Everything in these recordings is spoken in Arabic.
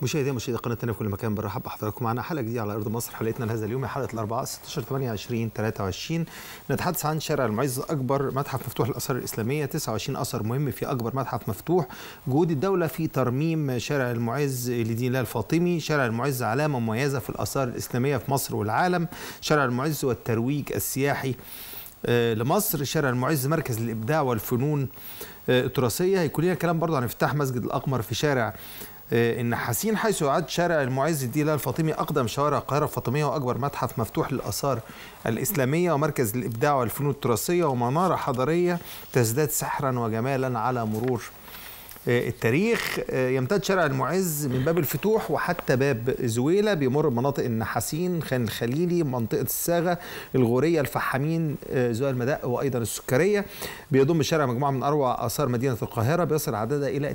مشاهدي قناه الناس في كل مكان، برحب بحضراتكم معنا حلقه جديده على ارض مصر. حلقتنا لهذا اليوم هي حلقه الاربعاء 16/8/2023. نتحدث عن شارع المعز، اكبر متحف مفتوح للاثار الاسلاميه، 29 اثر مهم في اكبر متحف مفتوح. جهود الدوله في ترميم شارع المعز لدين الله الفاطمي. شارع المعز علامه مميزه في الاثار الاسلاميه في مصر والعالم. شارع المعز والترويج السياحي لمصر. شارع المعز مركز للابداع والفنون التراثيه. هيكون لنا كلام برضه عن افتتاح مسجد الاقمر في شارع النحاسين، حيث يعد شارع المعز لدين الله الفاطمي أقدم شوارع القاهرة الفاطمية وأكبر متحف مفتوح للآثار الإسلامية ومركز للإبداع والفنون التراثية ومنارة حضارية تزداد سحرا وجمالا على مرور التاريخ. يمتد شارع المعز من باب الفتوح وحتى باب زويلة، بيمر بمناطق النحاسين، خان الخليلي، منطقة الساغة، الغورية، الفحامين، زوال المدق وأيضا السكرية. بيضم الشارع مجموعة من أروع آثار مدينة القاهرة بيصل عددها إلى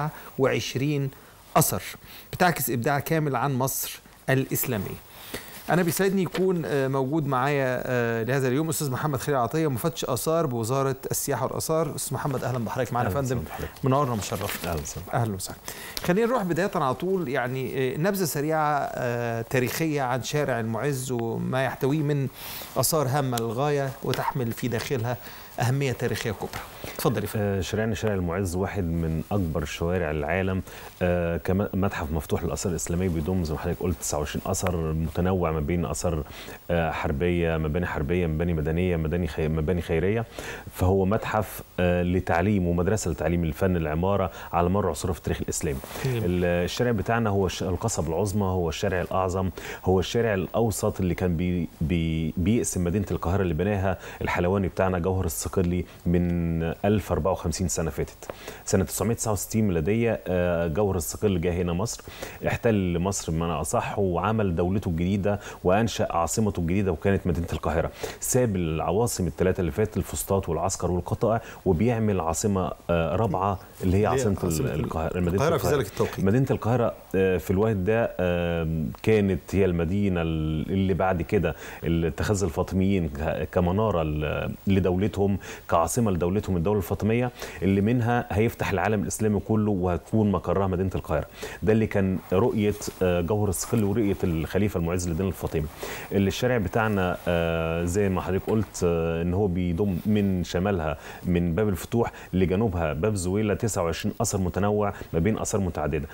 29 أثر بتعكس إبداع كامل عن مصر الإسلامية. أنا بيسعدني يكون موجود معايا لهذا اليوم أستاذ محمد خليل عطية، مفتش آثار بوزارة السياحة والآثار. أستاذ محمد أهلا بحضرتك معنا يا فندم، منورنا ومشرفنا. أهلا وسهلا. خلينا نروح بداية على طول، يعني نبذة سريعة تاريخية عن شارع المعز وما يحتويه من آثار هامة للغاية وتحمل في داخلها أهمية تاريخية كبرى. اتفضل يا فندم. شارع المعز واحد من أكبر شوارع العالم، كمتحف مفتوح للآثار الإسلامية، بيضم زي ما حضرتك قلت 29 أثر متنوع ما بين آثار حربية، مباني حربية، مباني مدنية، مباني خيرية. فهو متحف لتعليم ومدرسة لتعليم الفن العمارة على مر عصور في التاريخ الإسلامي. الشارع بتاعنا هو القصب العظمى، هو الشارع الأعظم، هو الشارع الأوسط اللي كان بيقسم مدينة القاهرة اللي بناها الحلواني بتاعنا جوهر الصقلي من 1054 سنة فاتت. سنة 969 ميلادية جوهر الصقل جاء هنا مصر، احتل مصر بمعنى أصح وعمل دولته الجديدة وأنشأ عاصمته الجديدة وكانت مدينة القاهرة. ساب العواصم الثلاثة اللي فاتت، الفسطاط والعسكر والقطائع، وبيعمل عاصمة رابعة اللي هي عاصمة القاهرة. القاهرة في ذلك التوقيت. مدينة القاهرة في الوقت ده كانت هي المدينة اللي بعد كده اللي اتخذها الفاطميين كمنارة لدولتهم، كعاصمة لدولتهم الدولة الفاطمية، اللي منها هيفتح العالم الإسلامي كله وهتكون مقرها مدينة القاهرة. ده اللي كان رؤية جوهر الصقل ورؤية الخليفة المعز للدين الفاطمي. الشارع بتاعنا زي ما حضرتك قلت ان هو بيضم من شمالها من باب الفتوح لجنوبها باب زويلة 29 أثر متنوع ما بين آثار متعددة.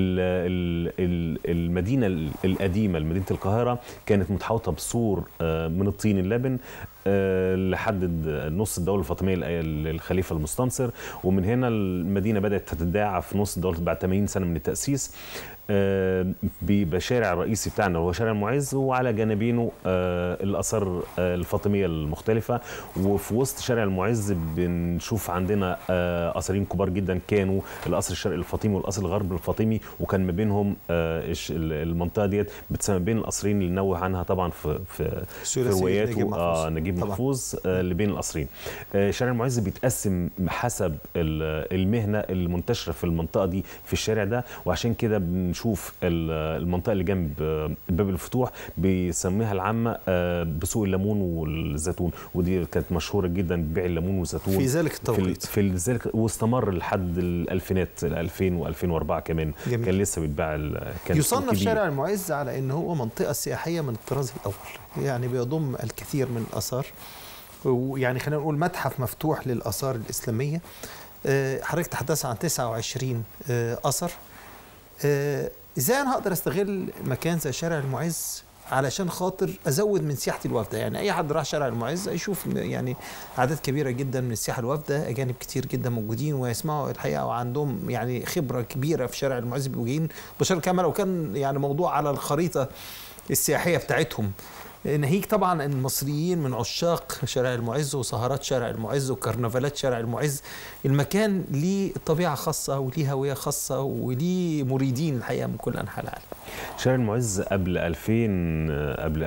المدينة القديمة لمدينة القاهرة كانت متحوطة بسور من الطين اللبن لحد نص الدولة الفاطمية للخليفة المستنصر، ومن هنا المدينة بدأت تتضاعف في نص الدولة بعد 80 سنة من التأسيس. بيبقى الشارع الرئيسي بتاعنا هو شارع المعز، وعلى جانبينه الآثار الفاطمية المختلفة. وفي وسط شارع المعز بنشوف عندنا أثرين كبار جدا كانوا القصر الشرقي الفاطمي والقصر الغربي الفاطمي، وكان ما بينهم المنطقة ديت بتسمى بين القصرين اللي نوه عنها طبعا في رواياته نجيب محفوظ اللي بين القصرين. شارع المعز بيتقسم حسب المهنة المنتشرة في المنطقة دي في الشارع ده، وعشان كده بنشوف المنطقة اللي جنب باب الفتوح بيسميها العامة بسوق الليمون والزيتون، ودي كانت مشهورة جدا ببيع الليمون والزيتون في ذلك التوقيت، في ذلك، واستمر لحد الألفينات 2000 و2004 كمان. جميل. كان لسه بيتباع. يصنف شارع المعز على أنه هو منطقة سياحية من الطراز الأول، يعني بيضم الكثير من الآثار، ويعني خلينا نقول متحف مفتوح للآثار الإسلامية. حضرتك تحدث عن 29 أثر. ازاي انا هقدر استغل مكان زي شارع المعز علشان خاطر ازود من سياحه الوفده؟ يعني اي حد راح شارع المعز يشوف يعني اعداد كبيره جدا من السياحه الوفده، اجانب كتير جدا موجودين ويسمعوا الحقيقه وعندهم يعني خبره كبيره في شارع المعز، بيجين بشار كامل وكان يعني موضوع على الخريطه السياحيه بتاعتهم. ناهيك طبعا المصريين من عشاق شارع المعز وسهرات شارع المعز وكرنفالات شارع المعز. المكان ليه طبيعة خاصة وليه هوية خاصة وليه مريدين الحقيقة من كل أنحاء العالم. شارع المعز قبل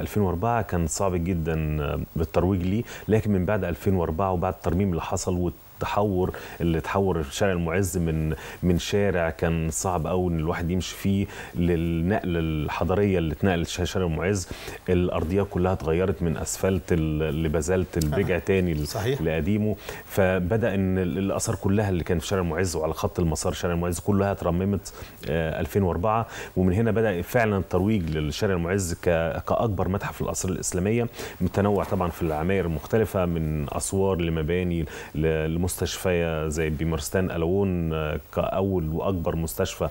2004 كان صعب جدا بالترويج ليه، لكن من بعد 2004 وبعد الترميم اللي حصل التحور اللي تحور شارع المعز من شارع كان صعب قوي ان الواحد يمشي فيه للنقله الحضاريه اللي اتنقلت شارع المعز. الارضيات كلها اتغيرت من اسفلت لبازلت، رجع تاني لقديمه. فبدا ان الاثار كلها اللي كانت في شارع المعز وعلى خط المسار شارع المعز كلها اترممت 2004. ومن هنا بدا فعلا الترويج للشارع المعز كاكبر متحف للاثار الاسلاميه، متنوع طبعا في العماير المختلفه، من اسوار لمباني لمستشفى زي بمرستان ألوون كاول واكبر مستشفى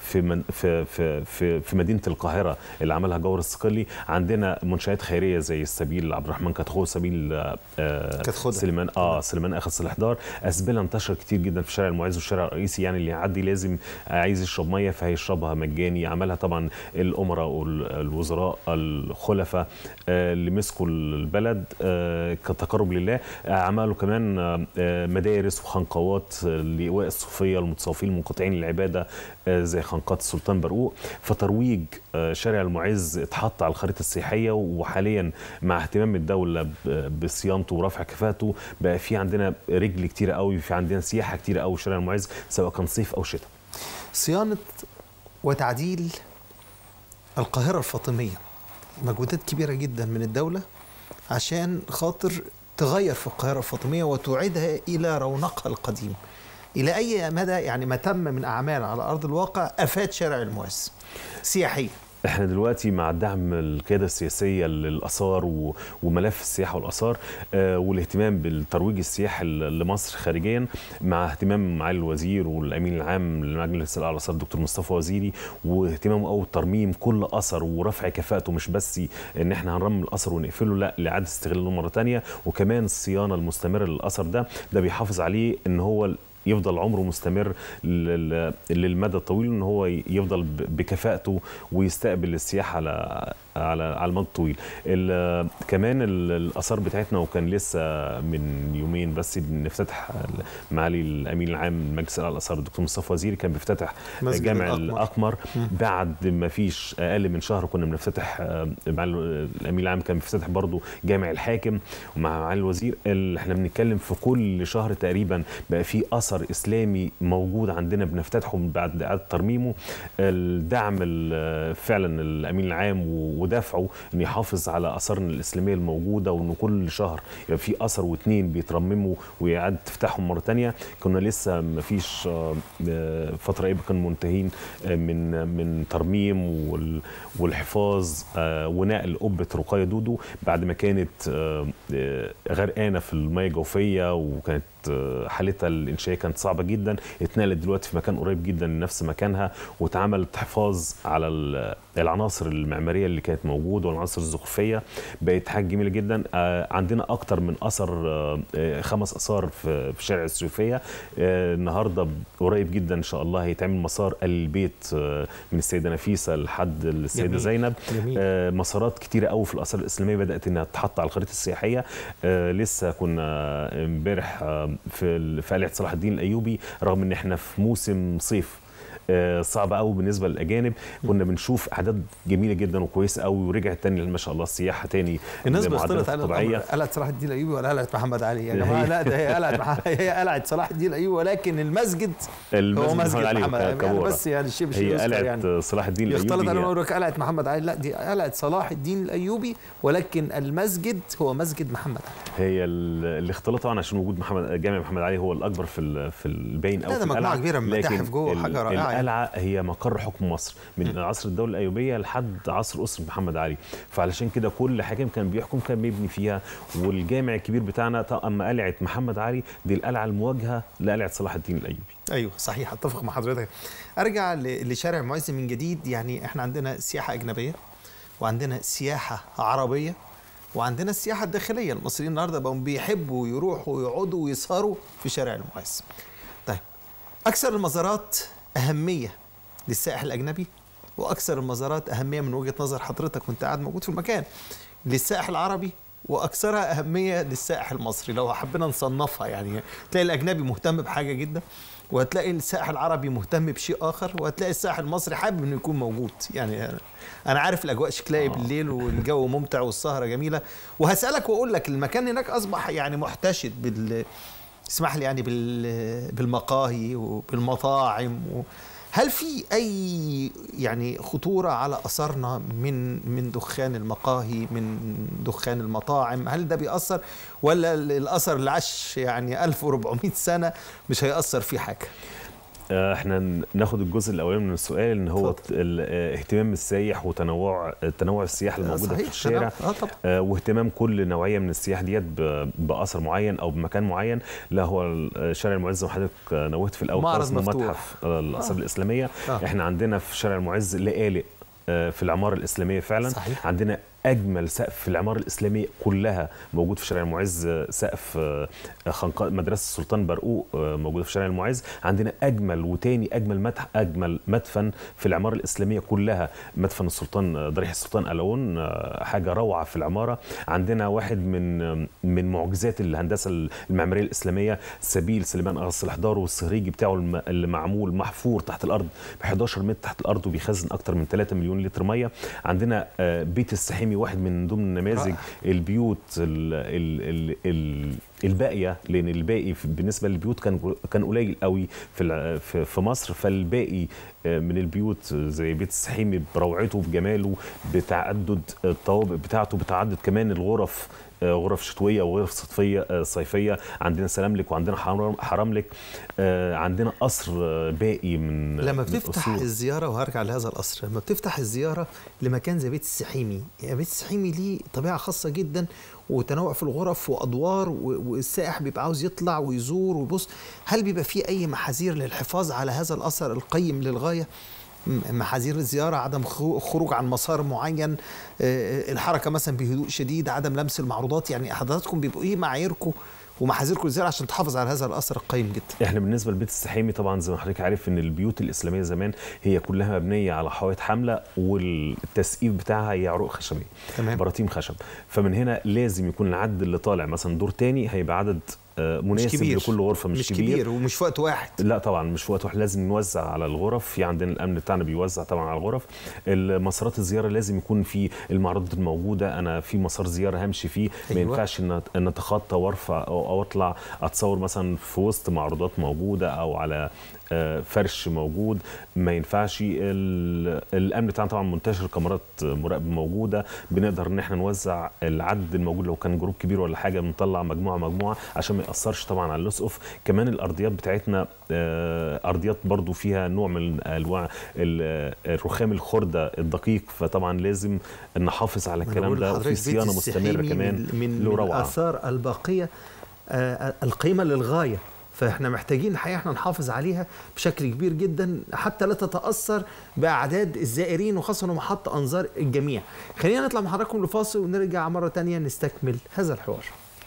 في مدينه القاهره اللي عملها جور الصقلي. عندنا منشآت خيريه زي السبيل عبد الرحمن كتخو، سبيل سليمان اخذ صلاح دار. اسبله انتشر كتير جدا في شارع المعز والشارع الرئيسي، يعني اللي يعدي لازم عايز يشرب ميه فهيشربها مجاني. عملها طبعا الامراء والوزراء الخلفاء اللي مسكوا البلد كتقرب لله. عملوا كمان مدارس وخنقوات لايواء الصوفيه المتصوفين المنقطعين للعباده زي خنقات السلطان برقوق. فترويج شارع المعز اتحط على الخريطه السياحيه، وحاليا مع اهتمام الدوله بصيانته ورفع كفاءته بقى في عندنا رجل كتير قوي، في عندنا سياحه كتير قوي في شارع المعز سواء كان صيف او شتاء. صيانه وتعديل القاهره الفاطميه مجهودات كبيره جدا من الدوله عشان خاطر تغير في القاهره الفاطميه وتعيدها الى رونقها القديم. الى اي مدى يعني ما تم من اعمال على ارض الواقع افاد شارع المعز سياحيا؟ احنا دلوقتي مع دعم القياده السياسيه للاثار وملف السياحه والاثار والاهتمام بالترويج السياحي لمصر خارجيا، مع اهتمام معالي الوزير والامين العام للمجلس الاعلى للاثار الدكتور مصطفى وزيري، واهتمامه قوي بترميم كل اثر ورفع كفاءته، مش بس ان احنا هنرمم الاثر ونقفله، لا، لاعاده استغلاله مره ثانيه. وكمان الصيانه المستمره للاثر ده بيحافظ عليه ان هو يفضل عمره مستمر للمدى الطويل، ان هو يفضل بكفاءته ويستقبل السياحه على المدى الطويل. كمان الاثار بتاعتنا، وكان لسه من يومين بس بنفتتح معالي الامين العام لمجلس الاعلى للاثار الدكتور مصطفى وزيري كان بيفتتح جامع الأقمر. بعد ما فيش اقل من شهر كنا بنفتتح معالي الامين العام كان بيفتتح برضه جامع الحاكم. ومع معالي الوزير احنا بنتكلم في كل شهر تقريبا بقى في اثر اسلامي موجود عندنا بنفتتحه بعد اعاده ترميمه. الدعم فعلا الامين العام ودافعه ان يحافظ على اثارنا الاسلاميه الموجوده، وان كل شهر يبقى في اثر واثنين بيترمموا ويعاد تفتحهم مره ثانيه. كنا لسه ما فيش فتره قريبه كانوا منتهين من ترميم والحفاظ ونقل قبه رقيه دودو بعد ما كانت غرقانه في المياه الجوفيه، وكانت حالتها الانشائيه كانت صعبه جدا. اتنقلت دلوقتي في مكان قريب جدا لنفس مكانها، واتعملت حفاظ على العناصر المعماريه اللي كانت موجوده والعناصر الزخرفيه. بقت حاجه جميله جدا. عندنا اكتر من اثر 5 اثار في شارع السيوفيه. النهارده قريب جدا ان شاء الله هيتعمل مسار البيت من السيده نفيسه لحد السيده زينب. مسارات كتيره قوي في الاثار الاسلاميه بدات انها تتحط على الخريطه السياحيه. لسه كنا امبارح في قلعه صلاح الدين الايوبي، رغم ان احنا في موسم صيف صعب قوي بالنسبه للاجانب، كنا بنشوف اعداد جميله جدا وكويسه قوي، ورجعت تاني ما شاء الله السياحه تاني. الناس بتختلط على قلعه صلاح الدين الايوبي ولا قلعه محمد علي يا جماعه؟ لا، ده هي قلعه صلاح الدين الايوبي، ولكن المسجد هو مسجد محمد علي يعني، بس يعني الشيء مش هي قلعه يعني صلاح الدين الايوبي، يختلط على يقول لك قلعه محمد علي، لا دي قلعه صلاح الدين الايوبي، ولكن المسجد هو مسجد محمد علي. هي الاختلاط طبعا عشان وجود جامع محمد علي هو الاكبر في الباين او في القلعه. مجموعه كبيره من المتاحف جوه، حاجه رائعه. القلعه هي مقر حكم مصر من عصر الدوله الايوبيه لحد عصر اسره محمد علي، فعلشان كده كل حاكم كان بيحكم كان بيبني فيها. والجامع الكبير بتاعنا اما قلعه محمد علي دي القلعه المواجهه لقلعه صلاح الدين الايوبي. ايوه صحيح، اتفق مع حضرتك. ارجع لشارع المعز من جديد. يعني احنا عندنا سياحه اجنبيه، وعندنا سياحه عربيه، وعندنا السياحه الداخليه. المصريين النهارده بقوا بيحبوا يروحوا ويقعدوا ويسهروا في شارع المعز. طيب، اكثر المزارات اهميه للسائح الاجنبي، واكثر المزارات اهميه من وجهه نظر حضرتك وانت قاعد موجود في المكان للسائح العربي، واكثرها اهميه للسائح المصري. لو حبينا نصنفها يعني تلاقي الاجنبي مهتم بحاجه جدا، وهتلاقي السائح العربي مهتم بشيء اخر، وهتلاقي السائح المصري حابب انه يكون موجود. يعني انا عارف الاجواء شكلها بالليل والجو ممتع والسهره جميله، وهسالك واقول لك المكان هناك اصبح يعني محتشد اسمح لي يعني بالمقاهي وبالمطاعم هل في أي يعني خطورة على أثرنا من دخان المقاهي، من دخان المطاعم؟ هل ده بيأثر ولا الأثر اللي عاش يعني 1400 سنة مش هيأثر فيه حاجة؟ احنا ناخد الجزء الاولاني من السؤال ان هو اهتمام السايح وتنوع السياحه الموجوده في الشارع، واهتمام كل نوعيه من السياح ديت باثر معين او بمكان معين. لا، هو شارع المعز زي ما حضرتك نوهت في الاول اسمه متحف الاثار الاسلاميه. احنا عندنا في شارع المعز لقالق في العماره الاسلاميه فعلا. صحيح. عندنا اجمل سقف في العماره الاسلاميه كلها موجود في شارع المعز، سقف مدرسه السلطان برقوق موجوده في شارع المعز. عندنا اجمل وتاني اجمل مدفن في العماره الاسلاميه كلها، مدفن السلطان ضريح السلطان ألون، حاجه روعه في العماره. عندنا واحد من معجزات الهندسه المعماريه الاسلاميه، سبيل سليمان اغا الحضار والصهريجي بتاعه اللي معمول محفور تحت الارض ب 11 متر تحت الارض وبيخزن اكتر من 3 مليون لتر ميه. عندنا بيت السحيمي واحد من ضمن النماذج البيوت الباقيه، لان الباقي بالنسبه للبيوت كان قليل قوي في مصر، فالباقي من البيوت زي بيت السحيمي بروعته بجماله بتعدد الطوابق بتاعته، بتعدد كمان الغرف، غرف شتويه وغرف صيفيه. عندنا سلاملك وعندنا حرملك، عندنا قصر باقي من لما بتفتح الزياره، وهرجع لهذا القصر، لما بتفتح الزياره لمكان زي بيت السحيمي، يعني بيت السحيمي ليه طبيعه خاصه جدا وتنوع في الغرف وادوار، والسائح بيبقى عاوز يطلع ويزور ويبص. هل بيبقى في اي محاذير للحفاظ على هذا الاثر القيم للغايه؟ محاذير الزيارة، عدم خروج عن مسار معين، الحركة مثلا بهدوء شديد، عدم لمس المعروضات. يعني حضراتكم بيبقوا ايه معاييركم ومحاذيركم الزيارة عشان تحافظ على هذا الأثر القيم جدا؟ احنا بالنسبة للبيت السحيمي طبعا زي ما حضرتك عارف ان البيوت الإسلامية زمان هي كلها مبنية على حوائط حاملة، والتسقيف بتاعها هي عروق خشبية، براطيم خشب. فمن هنا لازم يكون العدد اللي طالع مثلا دور تاني هيبقى عدد مناسب لكل غرفه، مش كبير ومش في وقت واحد. لا طبعا مش في وقت واحد، لازم نوزع على الغرف. في عندنا الامن بتاعنا بيوزع طبعا على الغرف. مسارات الزياره لازم يكون في المعروضات الموجوده. انا في مسار زياره همشي فيه، ما ينفعش ان اتخطى وارفع او اطلع اتصور مثلا في وسط معروضات موجوده او على فرش موجود، ما ينفعش. الامن بتاعنا طبعا منتشر، كاميرات مراقبه موجوده، بنقدر ان احنا نوزع العدد الموجود. لو كان جروب كبير ولا حاجه بنطلع مجموعه عشان ما ياثرش طبعا على الاسقف. كمان الارضيات بتاعتنا ارضيات برضو فيها نوع من انواع الرخام الخرده الدقيق، فطبعا لازم نحافظ على الكلام ده، وفي صيانه مستمره كمان من الاثار الباقيه القيمه للغايه. فاحنا محتاجين الحقيقه احنا نحافظ عليها بشكل كبير جدا حتى لا تتاثر باعداد الزائرين، وخاصه محط انظار الجميع. خلينا نطلع مع حضراتكم لفاصل ونرجع مره ثانيه نستكمل هذا الحوار.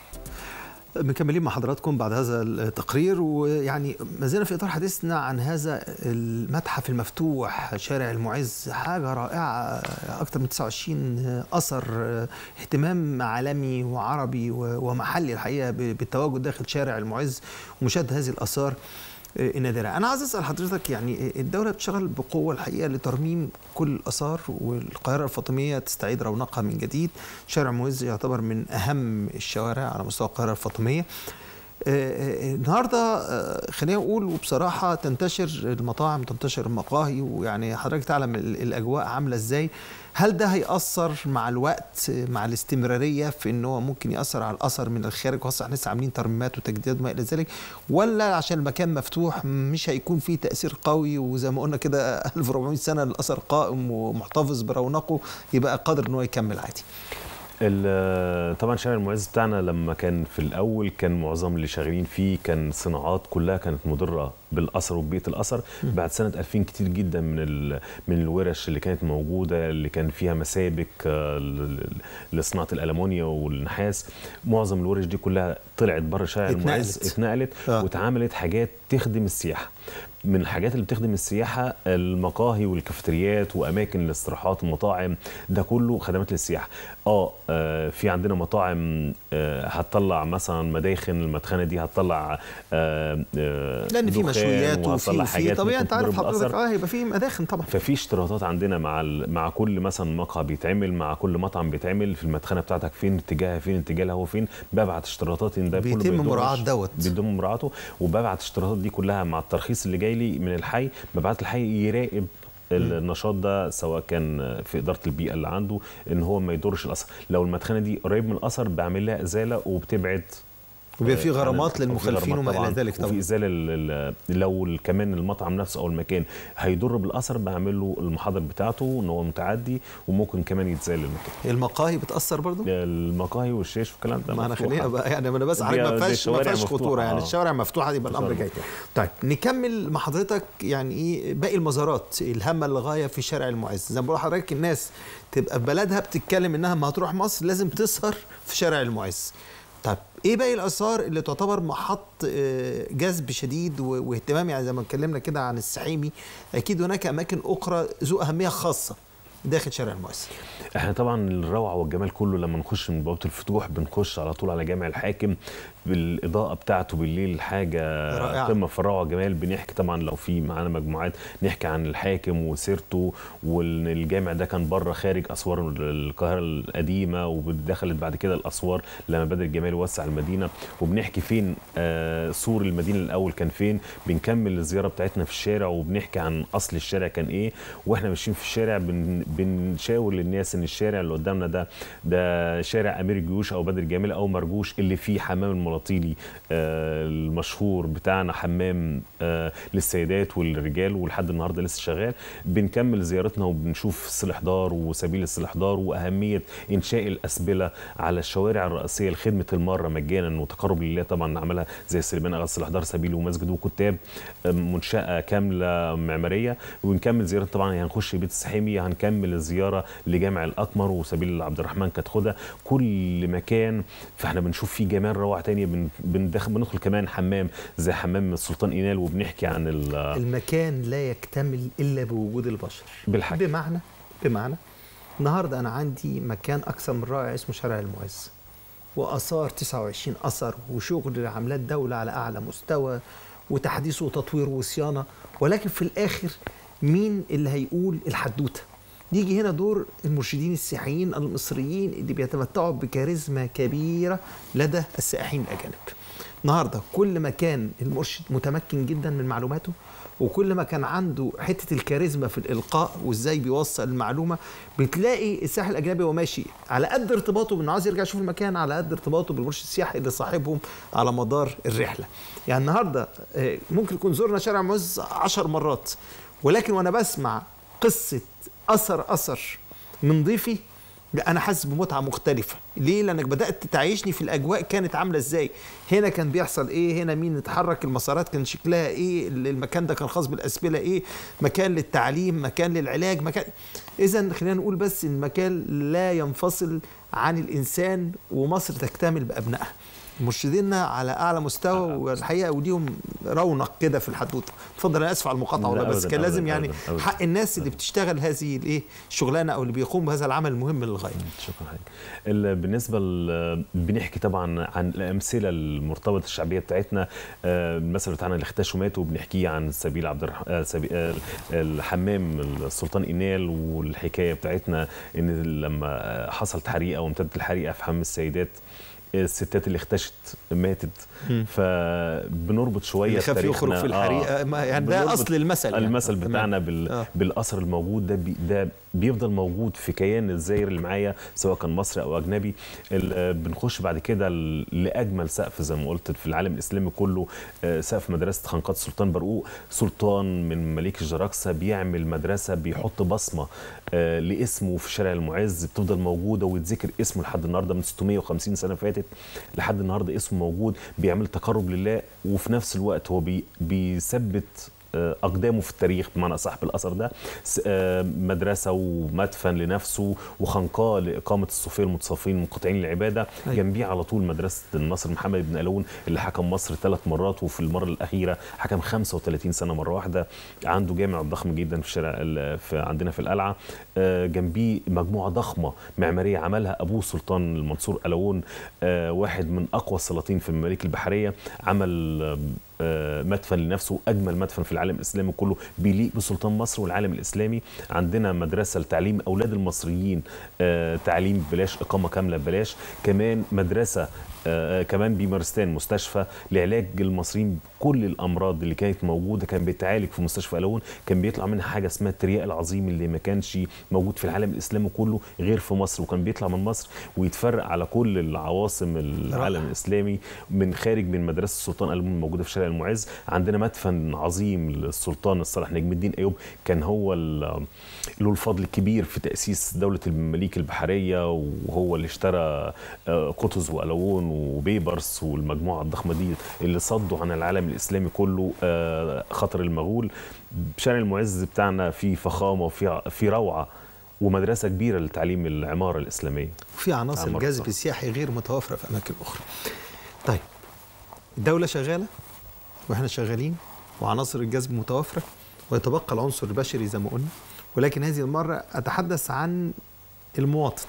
مكملين مع حضراتكم بعد هذا التقرير، ويعني ما زلنا في اطار حديثنا عن هذا المتحف المفتوح شارع المعز. حاجه رائعه، اكثر من 29 اثر، اهتمام عالمي وعربي ومحلي الحقيقه بالتواجد داخل شارع المعز ومشاهده هذه الاثار النادرة. أنا عايز أسأل حضرتك، يعني الدولة بتشتغل بقوة الحقيقة لترميم كل الآثار، والقاهرة الفاطمية تستعيد رونقها من جديد. شارع المعز يعتبر من أهم الشوارع على مستوى القاهرة الفاطمية. النهارده خلينا نقول وبصراحه تنتشر المطاعم، تنتشر المقاهي، ويعني حضرتك تعلم الاجواء عامله ازاي. هل ده هيأثر مع الوقت، مع الاستمراريه، في ان هو ممكن يأثر على الاثر من الخارج، خاصه احنا لسه عاملين ترميمات وتجديدات وما الى ذلك، ولا عشان المكان مفتوح مش هيكون فيه تأثير قوي، وزي ما قلنا كده 1400 سنه الاثر قائم ومحتفظ برونقه، يبقى قادر ان هو يكمل عادي؟ طبعا شارع المعز بتاعنا لما كان في الاول كان معظم اللي شغالين فيه كان صناعات كلها كانت مضره بالاثر وبيئه الاثر. بعد سنه 2000 كتير جدا من الورش اللي كانت موجوده اللي كان فيها مسابك لصناعه الالومنيا والنحاس، معظم الورش دي كلها طلعت بره شارع المعز، اتنقلت واتعملت حاجات تخدم السياحه. من الحاجات اللي بتخدم السياحه المقاهي والكافيتريات واماكن الاستراحات والمطاعم، ده كله خدمات للسياحه. في عندنا مطاعم هتطلع مثلا مداخن، المدخنه دي هتطلع لان في مشويات وهصلح حاجات طبيعي انت عارف ممكن تضر حضرتك بالأثر. هيبقى في مداخن طبعا. ففي اشتراطات عندنا مع كل مثلا مقهى بيتعمل، مع كل مطعم بيتعمل، في المدخنه بتاعتك فين اتجاهها، فين اتجاه الهواء فين، ببعت اشتراطات ان ده كله بيتم مراعاه دوت، بيتم مراعاته، وببعت اشتراطات دي كلها مع الترخيص اللي جاي لي من الحي، ببعت الحي يراقب النشاط ده سواء كان في اداره البيئه اللي عنده ان هو ما يضرش الاثر. لو المدخنه دي قريب من الاثر بعمل لها ازاله وبتبعد، وبيبقى في غرامات للمخالفين وما الى ذلك طبعا. وفي ازاله لو كمان المطعم نفسه او المكان هيضر بالاثر بعمل له المحاضر بتاعته ان هو متعدي وممكن كمان يتزال المكان. المقاهي بتاثر برضو؟ المقاهي والشيش والكلام ده ما انا خليها بقى يعني انا بس عارف ما فيهاش خطوره يعني الشوارع مفتوحه يبقى الامر جاي. طيب نكمل مع حضرتك يعني ايه باقي المزارات الهامه للغايه في شارع المعز. زي ما بقول لحضرتك الناس تبقى في بلدها بتتكلم انها ما هتروح مصر لازم تسهر في شارع المعز. طيب ايه باقي الاثار اللي تعتبر محط جذب شديد واهتمام؟ يعني زي ما اتكلمنا كده عن السحيمي، اكيد هناك اماكن اخرى ذو اهميه خاصه داخل شارع المعز. احنا طبعا الروعه والجمال كله لما نخش من بوابه الفتوح بنخش على طول على جامع الحاكم بالاضاءه بتاعته بالليل، حاجه قمه في الروعه والجمال. بنحكي طبعا لو في معانا مجموعات نحكي عن الحاكم وسيرته، وان الجامع ده كان بره خارج اسوار القاهره القديمه، ودخلت بعد كده الاسوار لما بدا الجمال يوسع المدينه. وبنحكي فين سور المدينه الاول كان فين. بنكمل الزياره بتاعتنا في الشارع وبنحكي عن اصل الشارع كان ايه، واحنا ماشيين في الشارع بنشاور للناس ان الشارع اللي قدامنا ده شارع امير الجيوش او بدر الجميل او مرجوش، اللي فيه حمام الملاطيلي المشهور بتاعنا، حمام للسيدات والرجال ولحد النهارده لسه شغال. بنكمل زيارتنا وبنشوف السلحدار وسبيل السلحدار واهميه انشاء الاسبله على الشوارع الرئيسيه لخدمه الماره مجانا وتقرب لله. طبعا عملها زي سليمان اغا السلحدار سبيل ومسجد وكتاب، منشاه كامله معماريه. ونكمل زيارتنا طبعا هنخش بيت السحيمي، هنكمل الزياره لجامع الاقمر وسبيل عبد الرحمن كتخده، كل مكان. فاحنا بنشوف فيه جمال روعه ثانيه. بندخل كمان حمام زي حمام السلطان اينال، وبنحكي عن المكان لا يكتمل الا بوجود البشر بالحق. بمعنى النهارده انا عندي مكان اكثر من رائع اسمه شارع المعز، واثار 29 اثر وشغل عملات دوله على اعلى مستوى وتحديث وتطوير وصيانه. ولكن في الاخر مين اللي هيقول الحدوته؟ يجي هنا دور المرشدين السياحيين المصريين اللي بيتمتعوا بكاريزما كبيرة لدى السائحين الأجانب. النهاردة كل ما كان المرشد متمكن جدا من معلوماته، وكل ما كان عنده حتة الكاريزما في الإلقاء وإزاي بيوصل المعلومة، بتلاقي السائح الأجنبي وهو ماشي على قد ارتباطه بأنه عايز يرجع يشوف المكان، على قد ارتباطه بالمرشد السياحي اللي صاحبهم على مدار الرحلة. يعني النهاردة ممكن يكون زرنا شارع المعز 10 مرات، ولكن وأنا بسمع قصة أثر من ضيفي أنا حاسس بمتعة مختلفة. ليه؟ لأنك بدأت تعيشني في الأجواء كانت عاملة إزاي، هنا كان بيحصل إيه، هنا مين اتحرك، المسارات كان شكلها إيه، المكان ده كان خاص بالأسبلة إيه، مكان للتعليم، مكان للعلاج، مكان. إذن خلينا نقول بس إن المكان لا ينفصل عن الإنسان، ومصر تكتمل بأبنائها. مرشديننا على اعلى مستوى والحقيقه وليهم رونق كده في الحدوته. اتفضل، انا اسف على المقاطعه والله، بس كان لازم يعني حق الناس اللي بتشتغل هذه الايه الشغلانه او اللي بيقوم بهذا العمل المهم للغايه. شكرا حضرتك. بالنسبه بنحكي طبعا عن الامثله المرتبطه الشعبيه بتاعتنا. المثل بتاعنا اللي اختشوا ماتوا بنحكيه عن سبيل عبد الرحمن، الحمام السلطان اينال، والحكايه بتاعتنا ان لما حصلت حريقه وامتدت الحريقه في حمام السيدات، الستات اللي اختشت ماتت. فبنربط شويه اللي خاف يخرج في الحريقه يعني ده اصل المثل يعني. المثل بتاعنا بالاثر الموجود ده بيفضل موجود في كيان الزائر اللي معايا سواء كان مصري او اجنبي. بنخش بعد كده لاجمل سقف زي ما قلت في العالم الاسلامي كله، سقف مدرسه خنقات السلطان برقوق. سلطان من مماليك الجراكسه بيعمل مدرسه بيحط بصمه لاسمه في شارع المعز، بتفضل موجوده ويتذكر اسمه لحد النهارده. من 650 سنه فاتت لحد النهارده اسمه موجود، بيعمل تقرب لله، وفي نفس الوقت هو بيثبت أقدامه في التاريخ بمعنى أصح بالأثر ده. مدرسة ومدفن لنفسه وخنقاء لإقامة الصوفية المتصوفين المنقطعين للعبادة. جنبيه على طول مدرسة الناصر محمد بن قلاوون اللي حكم مصر 3 مرات، وفي المرة الأخيرة حكم 35 سنة مرة واحدة. عنده جامع ضخم جدا في الشارع عندنا في القلعة. جنبيه مجموعة ضخمة معمارية عملها أبوه سلطان المنصور قلاوون، واحد من أقوى السلاطين في المماليك البحرية. عمل مدفن لنفسه، اجمل مدفن في العالم الاسلامي كله بيليق بسلطان مصر والعالم الاسلامي. عندنا مدرسه لتعليم اولاد المصريين، تعليم ببلاش، اقامه كامله ببلاش، كمان مدرسه كمان بمارستان مستشفى لعلاج المصريين بكل الامراض اللي كانت موجوده، كان بيتعالج في مستشفى قلاوون، كان بيطلع منها حاجه اسمها الترياق العظيم اللي ما كانش موجود في العالم الاسلامي كله غير في مصر، وكان بيطلع من مصر ويتفرق على كل العواصم العالم الاسلامي من خارج من مدرسه السلطان قلاوون الموجوده في شارع المعز. عندنا مدفن عظيم للسلطان الصالح نجم الدين ايوب، كان هو له الفضل الكبير في تاسيس دوله المماليك البحريه، وهو اللي اشترى قطز وقلاوون وبيبرس والمجموعه الضخمه دي اللي صدوا عن العالم الاسلامي كله خطر المغول. شارع المعز بتاعنا فيه فخامه وفي روعه ومدرسه كبيره لتعليم العماره الاسلاميه، وفي عناصر جذب سياحي غير متوفره في اماكن اخرى. طيب الدوله شغاله واحنا شغالين وعناصر الجذب متوفره ويتبقى العنصر البشري زي ما قلنا، ولكن هذه المره اتحدث عن المواطن،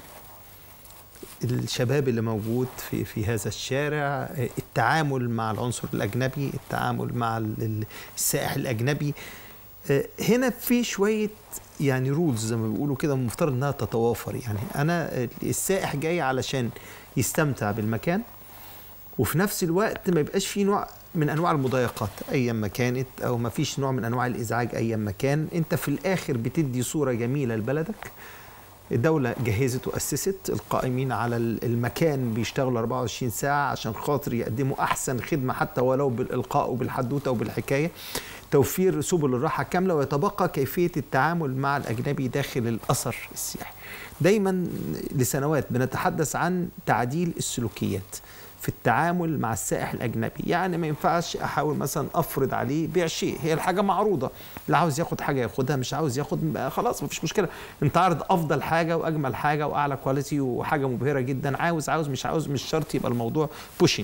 الشباب اللي موجود في هذا الشارع، التعامل مع العنصر الأجنبي، التعامل مع السائح الأجنبي. هنا في شوية يعني رولز زي ما بيقولوا كده مفترض أنها تتوافر. يعني أنا السائح جاي علشان يستمتع بالمكان، وفي نفس الوقت ما يبقاش فيه نوع من أنواع المضايقات أيا ما كانت، أو ما فيش نوع من أنواع الإزعاج أيا ما كان. أنت في الآخر بتدي صورة جميلة لبلدك. الدولة جهزت وأسست، القائمين على المكان بيشتغلوا 24 ساعة عشان خاطر يقدموا أحسن خدمة حتى ولو بالإلقاء وبالحدوتة وبالحكاية، توفير سبل الراحة كاملة، ويتبقى كيفية التعامل مع الأجنبي داخل الأثر السياحي. دايما لسنوات بنتحدث عن تعديل السلوكيات في التعامل مع السائح الأجنبي. يعني ما ينفعش أحاول مثلا أفرض عليه بيع شيء، هي الحاجة معروضة، اللي عاوز ياخد حاجة ياخدها، مش عاوز ياخد خلاص مفيش مشكلة. انت عارض أفضل حاجة وأجمل حاجة وأعلى كواليتي وحاجة مبهرة جدا، عاوز مش عاوز، مش شرط يبقى الموضوع بوشنج.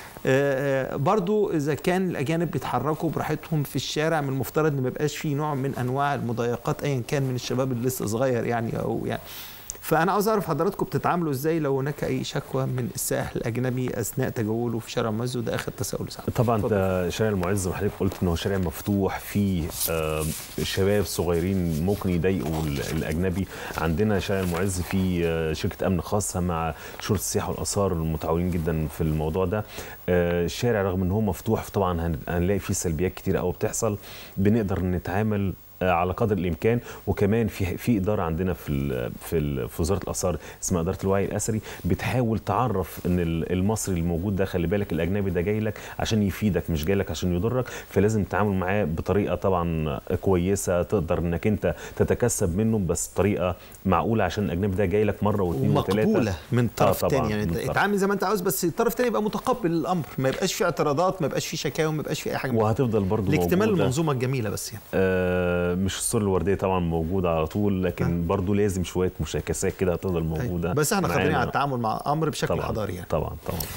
برضو إذا كان الأجانب بيتحركوا براحتهم في الشارع، من المفترض إن ما يبقاش فيه نوع من أنواع المضايقات أيا كان من الشباب اللي لسه صغير يعني أو يعني. فأنا عاوز أعرف حضراتكم بتتعاملوا إزاي لو هناك أي شكوى من السائح الأجنبي أثناء تجوله في شارع المعز، وده آخر تساؤل سعد. طبعا ده شارع المعز وحضرتك قلت إنه شارع مفتوح فيه شباب صغيرين ممكن يضايقوا الأجنبي. عندنا شارع المعز فيه شركة أمن خاصة مع شرطة السياحة والآثار المتعاونين جدا في الموضوع ده. الشارع رغم إن هو مفتوح طبعا هنلاقي فيه سلبيات كتير قوي بتحصل، بنقدر نتعامل على قدر الامكان. وكمان في اداره عندنا في وزاره الاثار اسمها اداره الوعي الاثري، بتحاول تعرف ان المصري الموجود ده خلي بالك الاجنبي ده جاي لك عشان يفيدك مش جاي لك عشان يضرك، فلازم تتعامل معاه بطريقه طبعا كويسه تقدر انك انت تتكسب منه، بس طريقه معقوله عشان الاجنبي ده جاي لك مره واثنين وثلاثه ومقبوله من طرف تاني. يعني انت اتعامل زي ما انت عاوز، بس الطرف الثاني يبقى متقبل الامر، ما يبقاش فيه اعتراضات، ما يبقاش فيه شكاوى، ما يبقاش فيه اي حاجه. وهتفضل برضو لاكتمال المنظومه الجميله. بس يعني مش الصور الورديه طبعا موجوده على طول، لكن برضو لازم شويه مشاكسات كده هتفضل موجوده. بس احنا قادرين على التعامل مع الامر بشكل حضاري يعني. طبعا.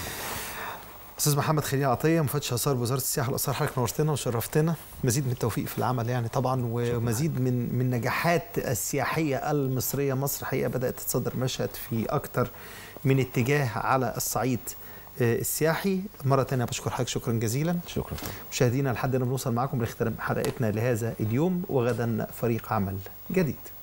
استاذ محمد خليل عطيه، مفتش اثار بوزاره السياحه والاثار، حضرتك نورتنا وشرفتنا. مزيد من التوفيق في العمل يعني طبعا، ومزيد من نجاحات السياحيه المصريه. مصر حقيقه بدات تتصدر مشهد في اكثر من اتجاه على الصعيد السياحي. مرة تانية بشكر حضرتك شكرا جزيلا. شكرا مشاهدينا، لحد هنا بنوصل معكم لختام حلقتنا لهذا اليوم، وغدا فريق عمل جديد.